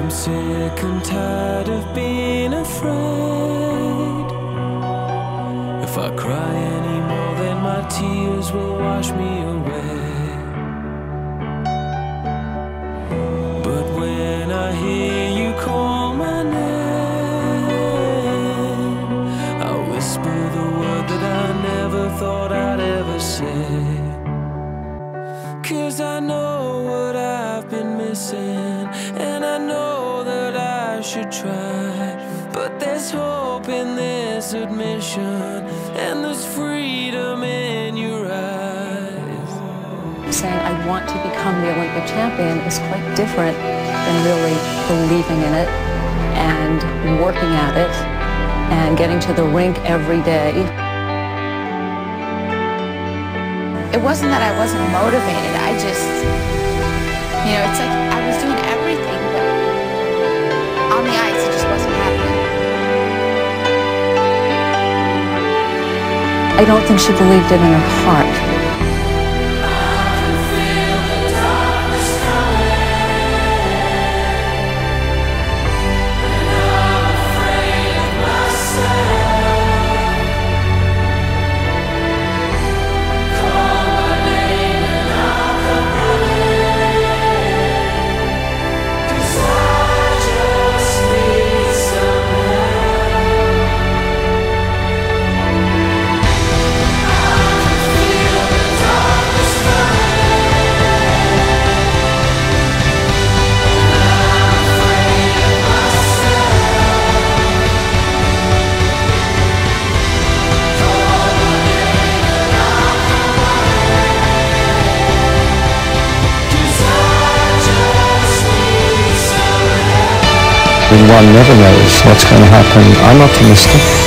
I'm sick and tired of being afraid. If I cry anymore, then my tears will wash me away. But when I hear you call my name, I whisper the word that I never thought I'd ever say. 'Cause I know what I've been missing, and I know that I should try. But there's hope in this admission, and there's freedom in your eyes. Saying I want to become the Olympic champion is quite different than really believing in it and working at it and getting to the rink every day. It wasn't that I wasn't motivated, I just, it's like I was doing everything, but on the ice it just wasn't happening. I don't think she believed it in her heart. One never knows what's going to happen. I'm optimistic.